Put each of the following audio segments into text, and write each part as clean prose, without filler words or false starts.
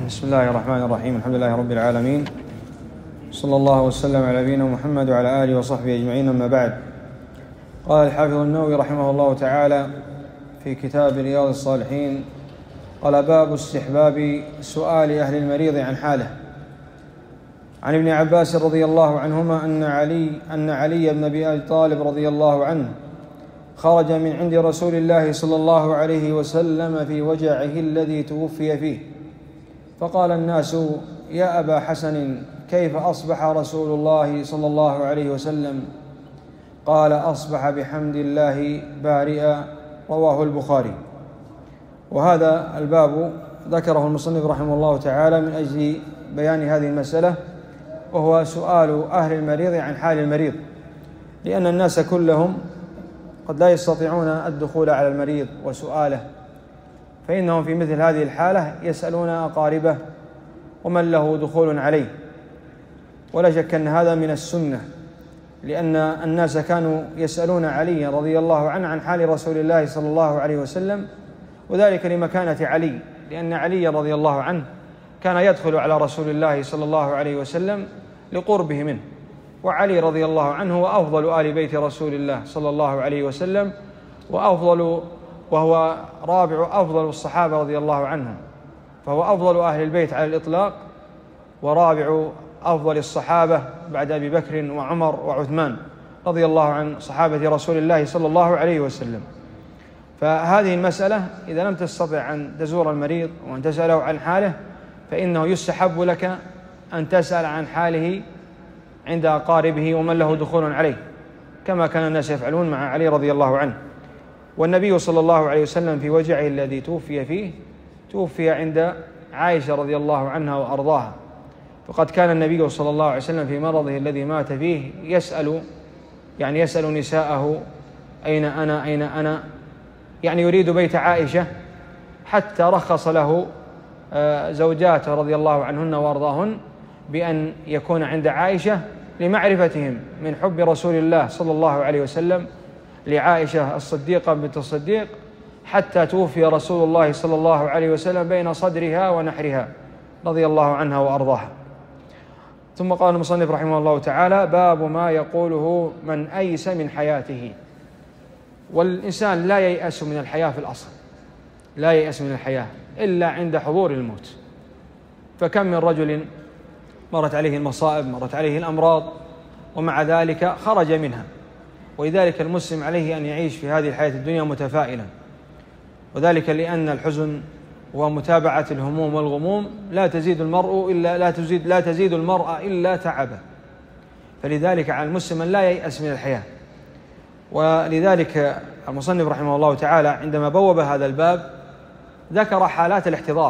بسم الله الرحمن الرحيم. الحمد لله رب العالمين، صلى الله وسلم على نبينا محمد وعلى آله وصحبه أجمعين. أما بعد، قال الحافظ النووي رحمه الله تعالى في كتاب رياض الصالحين: قال: باب استحباب سؤال أهل المريض عن حاله. عن ابن عباس رضي الله عنهما أن علي بن أبي طالب رضي الله عنه خرج من عند رسول الله صلى الله عليه وسلم في وجعه الذي توفي فيه، فقال الناس: يا أبا حسن، كيف أصبح رسول الله صلى الله عليه وسلم؟ قال: أصبح بحمد الله بارئا. رواه البخاري. وهذا الباب ذكره المصنف رحمه الله تعالى من أجل بيان هذه المسألة، وهو سؤال أهل المريض عن حال المريض، لأن الناس كلهم قد لا يستطيعون الدخول على المريض وسؤاله، فإنهم في مثل هذه الحالة يسألون أقاربه ومن له دخول عليه. ولا شك أن هذا من السنة، لأن الناس كانوا يسألون علي رضي الله عنه عن حال رسول الله صلى الله عليه وسلم، وذلك لمكانة علي، لأن علي رضي الله عنه كان يدخل على رسول الله صلى الله عليه وسلم لقربه منه، وعلي رضي الله عنه هو أفضل آل بيت رسول الله صلى الله عليه وسلم، وهو رابع أفضل الصحابة رضي الله عنهم، فهو أفضل أهل البيت على الإطلاق، ورابع أفضل الصحابة بعد أبي بكر وعمر وعثمان رضي الله عن صحابة رسول الله صلى الله عليه وسلم. فهذه المسألة إذا لم تستطع أن تزور المريض وأن تسأله عن حاله، فإنه يستحب لك أن تسأل عن حاله عند أقاربه ومن له دخول عليه، كما كان الناس يفعلون مع علي رضي الله عنه. والنبي صلى الله عليه وسلم في وجعه الذي توفي فيه توفي عند عائشة رضي الله عنها وأرضاها، فقد كان النبي صلى الله عليه وسلم في مرضه الذي مات فيه يسأل نساءه: أين أنا أين أنا، يعني يريد بيت عائشة، حتى رخص له زوجاته رضي الله عنهن وأرضاهن بأن يكون عند عائشة لمعرفتهم من حب رسول الله صلى الله عليه وسلم لعائشة الصديقة بنت الصديق، حتى توفي رسول الله صلى الله عليه وسلم بين صدرها ونحرها رضي الله عنها وأرضاها. ثم قال المصنف رحمه الله تعالى: باب ما يقوله من أيس من حياته. والإنسان لا ييأس من الحياة في الأصل، لا ييأس من الحياة إلا عند حضور الموت. فكم من رجل مرت عليه المصائب، مرت عليه الأمراض، ومع ذلك خرج منها. ولذلك المسلم عليه أن يعيش في هذه الحياة الدنيا متفائلا، وذلك لأن الحزن ومتابعة الهموم والغموم لا تزيد المرء إلا تعبا. فلذلك على المسلم أن لا ييأس من الحياة. ولذلك المصنف رحمه الله تعالى عندما بوب هذا الباب ذكر حالات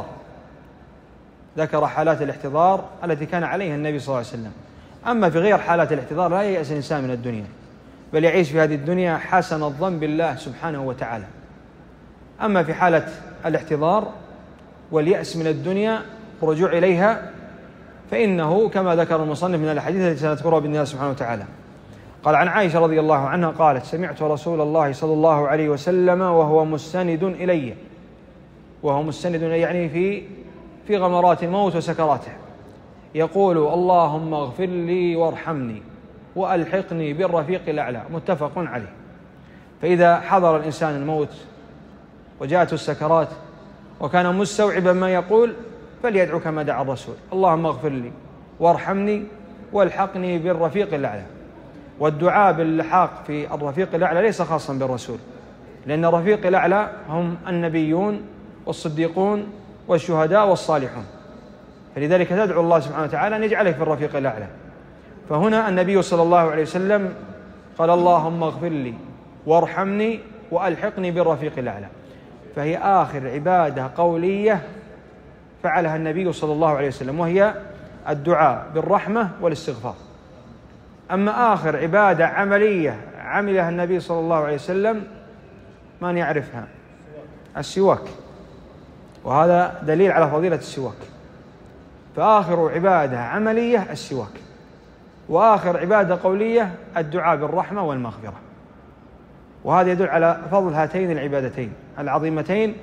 الاحتضار التي كان عليها النبي صلى الله عليه وسلم. أما في غير حالات الاحتضار لا ييأس الإنسان من الدنيا، بل يعيش في هذه الدنيا حسن الظن بالله سبحانه وتعالى. أما في حالة الاحتضار واليأس من الدنيا والرجوع إليها، فإنه كما ذكر المصنف من الحديث التي سنذكرها بإذن الله سبحانه وتعالى. قال: عن عائشة رضي الله عنها قالت: سمعت رسول الله صلى الله عليه وسلم وهو مستند إلي، يعني في غمرات الموت وسكراته، يقول: اللهم اغفر لي وارحمني وألحقني بالرفيق الأعلى. متفق عليه. فإذا حضر الإنسان الموت وجاءته السكرات وكان مستوعبا ما يقول، فليدعو كما دعا الرسول: اللهم اغفر لي وارحمني والحقني بالرفيق الأعلى. والدعاء باللحاق في الرفيق الأعلى ليس خاصا بالرسول، لأن الرفيق الأعلى هم النبيون والصديقون والشهداء والصالحون، فلذلك تدعو الله سبحانه وتعالى أن يجعلك في الرفيق الأعلى. فهنا النبي صلى الله عليه وسلم قال: اللهم اغفر لي وارحمني وألحقني بالرفيق الأعلى. فهي آخر عبادة قولية فعلها النبي صلى الله عليه وسلم، وهي الدعاء بالرحمة والاستغفار. أما آخر عبادة عملية عملها النبي صلى الله عليه وسلم من يعرفها؟ السواك، وهذا دليل على فضيلة السواك. فآخر عبادة عملية السواك، وآخر عبادة قولية الدعاء بالرحمة والمغفرة. وهذا يدل على فضل هاتين العبادتين العظيمتين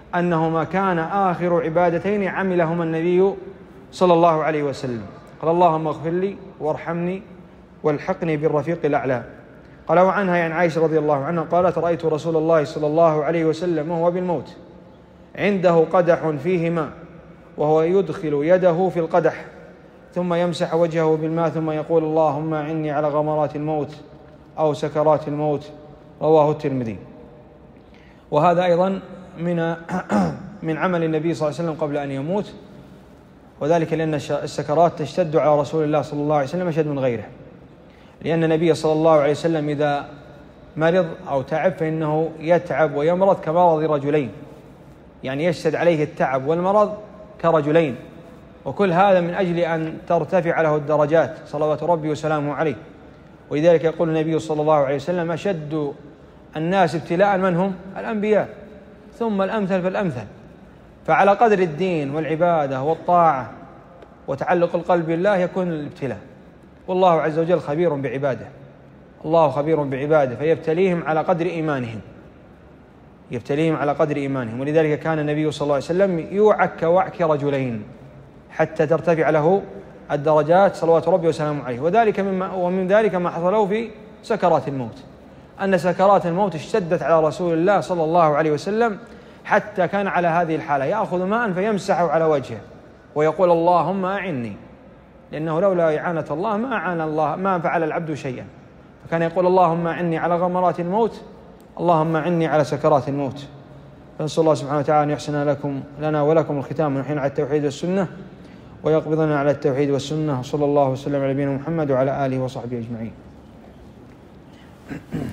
أنهما كان آخر عبادتين عملهما النبي صلى الله عليه وسلم. قال اللهم اغفر لي وارحمني والحقني بالرفيق الأعلى. قال وعنها يعني عائشة رضي الله عنها قالت رأيت رسول الله صلى الله عليه وسلم وهو بالموت عنده قدح فيه ماء وهو يدخل يده في القدح ثم يمسح وجهه بالماء ثم يقول اللهم أعني على غمرات الموت أو سكرات الموت. رواه الترمذي. وهذا أيضا من عمل النبي صلى الله عليه وسلم قبل أن يموت، وذلك لأن السكرات تشتد على رسول الله صلى الله عليه وسلم أشد من غيره، لأن النبي صلى الله عليه وسلم إذا مرض أو تعب فإنه يتعب ويمرض كمرض رجلين، يعني يشتد عليه التعب والمرض كرجلين، وكل هذا من أجل أن ترتفع له الدرجات صلوات ربي وسلامه عليه. ولذلك يقول النبي صلى الله عليه وسلم أشد الناس ابتلاء من هم؟ الأنبياء، ثم الأمثل فالأمثل. فعلى قدر الدين والعبادة والطاعة وتعلق القلب بالله يكون الابتلاء، والله عز وجل خبير بعباده، الله خبير بعباده فيبتليهم على قدر إيمانهم، يبتليهم على قدر إيمانهم. ولذلك كان النبي صلى الله عليه وسلم يوعك كوعك رجلين حتى ترتفع له الدرجات صلوات ربي وسلامه عليه. ومن ذلك ما حصله في سكرات الموت، أن سكرات الموت اشتدت على رسول الله صلى الله عليه وسلم حتى كان على هذه الحالة يأخذ ماء فيمسحه على وجهه ويقول اللهم أعني، لأنه لولا إعانة الله ما أعان الله ما فعل العبد شيئا، فكان يقول اللهم أعني على غمرات الموت، اللهم أعني على سكرات الموت. فنسأل الله سبحانه وتعالى أن يحسن لنا ولكم الختام ونحن على التوحيد والسنة ويقبضنا على التوحيد والسنة. صلى الله وسلم على نبينا محمد وعلى آله وصحبه أجمعين.